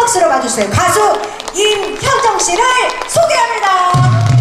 박수로 봐주세요. 가수 임현정 씨를 소개합니다.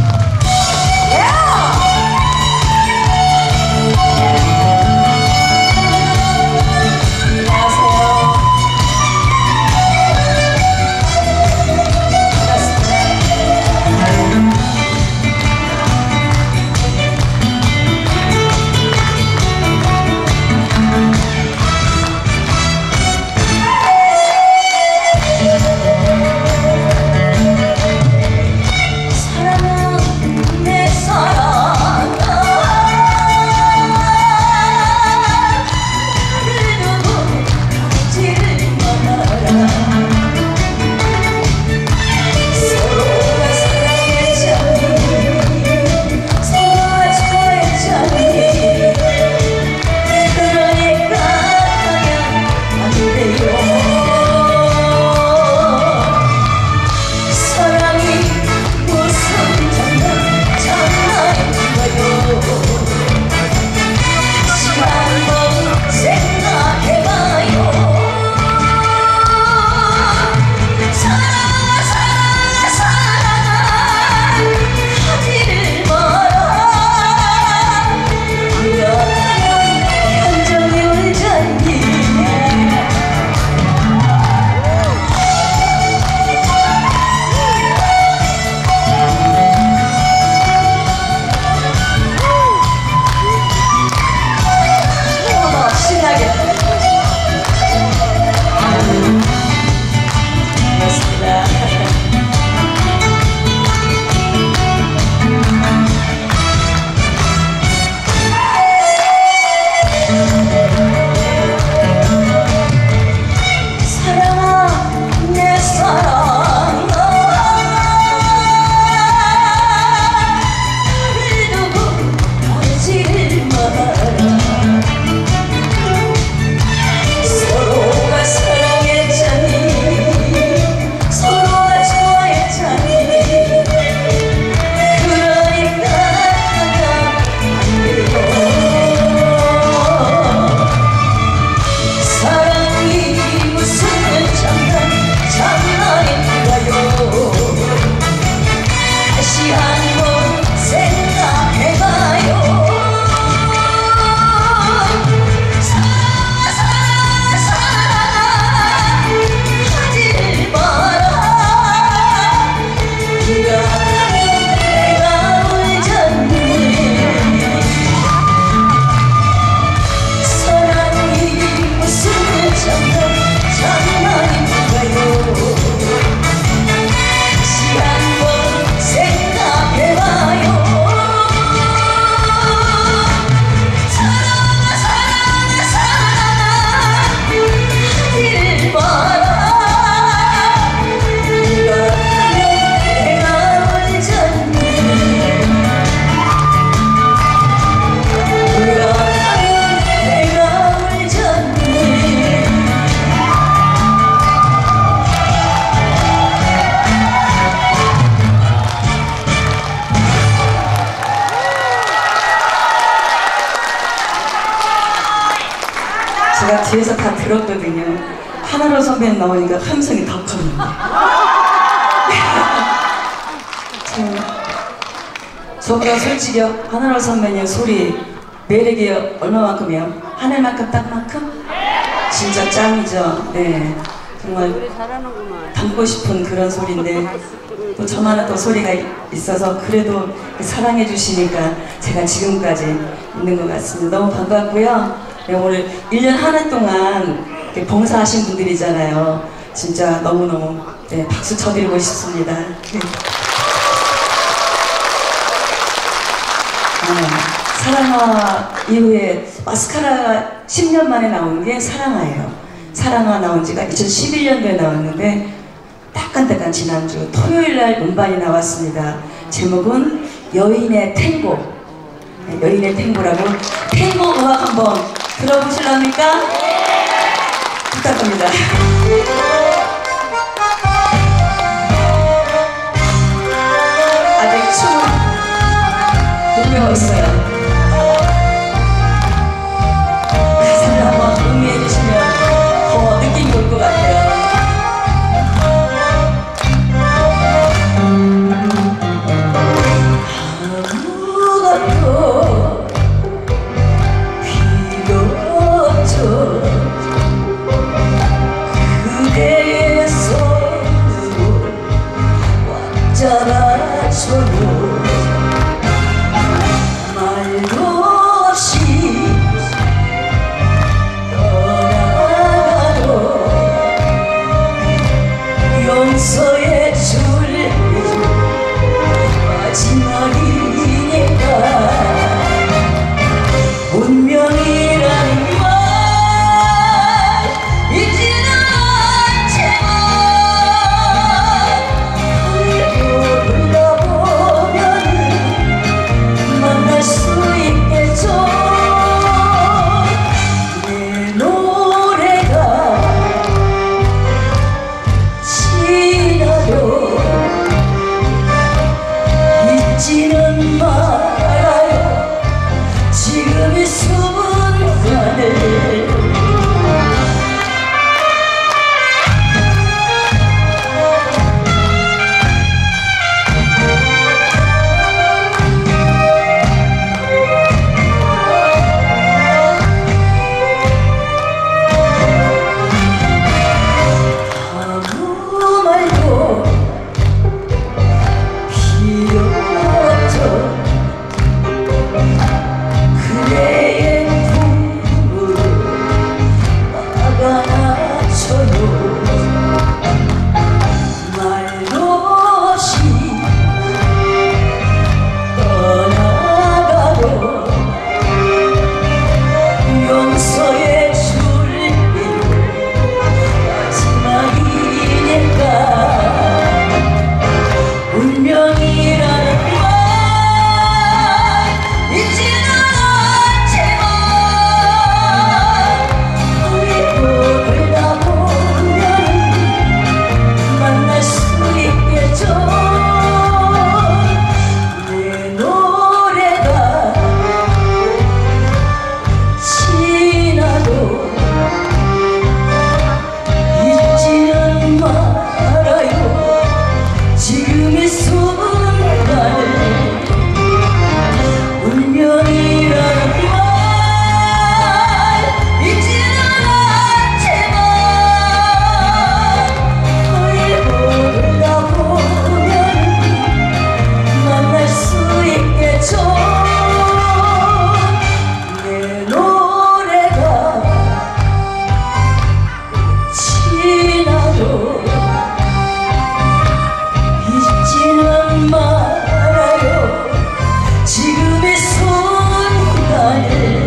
제가 뒤에서 다 들었거든요. 하나로 선배님 나오니까 함성이 더 커요. 저보다 솔직히 하나로 선배님 소리 매력이 얼마만큼이요? 하늘만큼 땅만큼? 진짜 짱이죠. 네, 정말 담고 싶은 그런 소리인데 또 저만의 또 소리가 있어서 그래도 사랑해 주시니까 제가 지금까지 있는 것 같습니다. 너무 반갑고요. 네, 오늘 1년 한 해 동안 봉사하신 분들이잖아요. 진짜 너무너무 네, 박수 쳐드리고 싶습니다. 네. 사랑아 이후에 마스카라가 10년 만에 나온 게 사랑아예요. 사랑아 나온 지가 2011년도에 나왔는데 따끈따끈 지난주 토요일날 음반이 나왔습니다. 제목은 여인의 탱고. 네, 여인의 탱고라고 탱고 음악 한번 들어보실랍니까? 부탁드립니다. 아직 춤을 못 배웠어요. 가사를 한번 음미해 주시면 더 느낌이 올 것 같아요. 용서해 줄 마지막이니까 운명이라는 말 잊지는 않지만 돌아보면 만날 수 있겠죠. 내 노래가 지나도 잊지는 말아요 지금 이 순간을. 아무 말도 필요 없죠. 그대의 품으로 막아놔줘요. 말도 없이 떠나가도 용서해 줄게 마지막이니까 운명이라는 말 잊지는 않지만 그리고 그러다 보면 만날 수 있겠죠. 내 노래가 지나도 잊지는 말아요 지금 이 순간을. 운명이라는 말 잊지는 않지만 그리고 그러다 보면 만날 수 있겠죠. 내 노래가 지나도 잊지는 말아요 지금 이 순간을.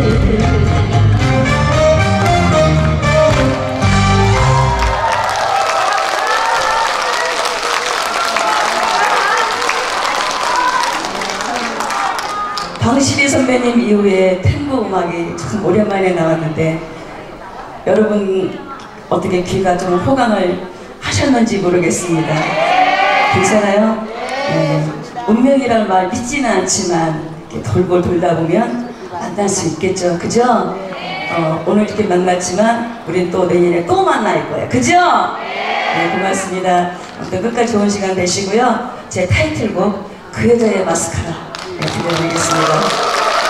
방실이 선배님 이후에 탱고 음악이 참 오랜만에 나왔는데 여러분 어떻게 귀가 좀 호강을 하셨는지 모르겠습니다. 괜찮아요? 네. 운명이라는 말 믿지는 않지만 이렇게 돌고 돌다 보면 만날 수 있겠죠. 그죠? 오늘 이렇게 만났지만 우린 또 내년에 또 만날 거예요. 그죠? 네, 고맙습니다. 아무튼 끝까지 좋은 시간 되시고요. 제 타이틀곡 그 여자의 마스카라 네, 들려드리겠습니다.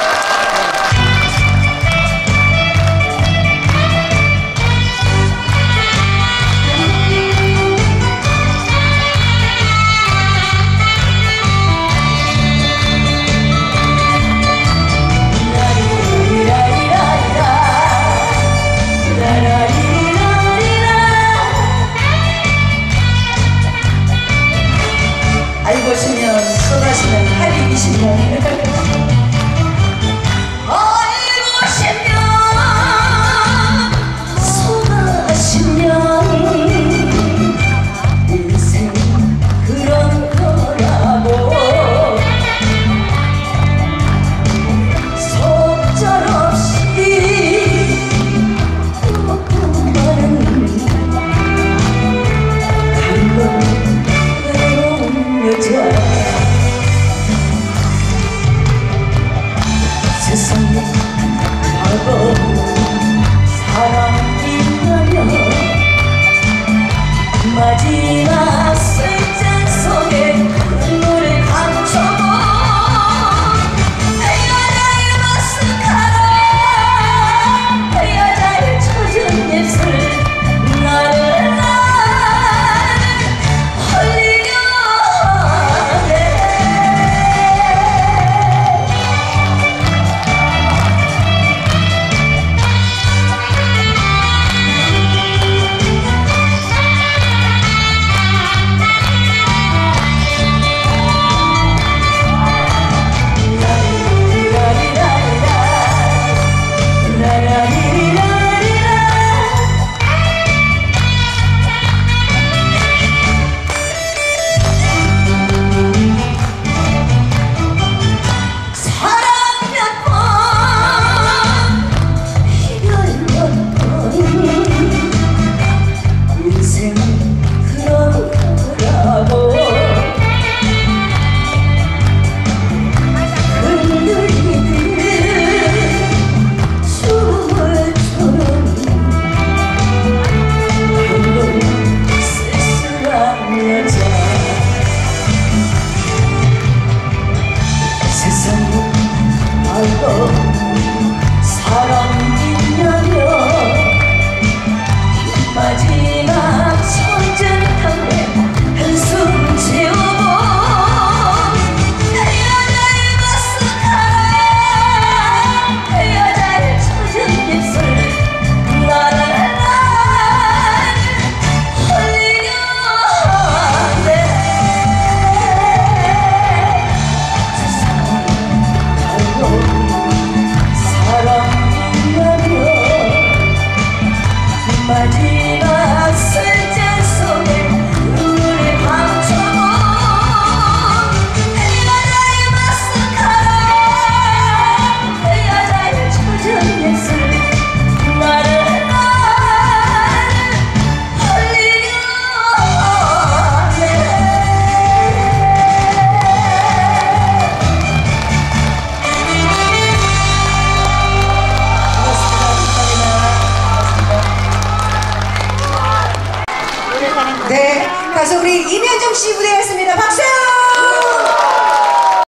알고 싶으면 쏟아지는 할이 20년 네, 가수 우리 임현정 씨 무대였습니다. 박수!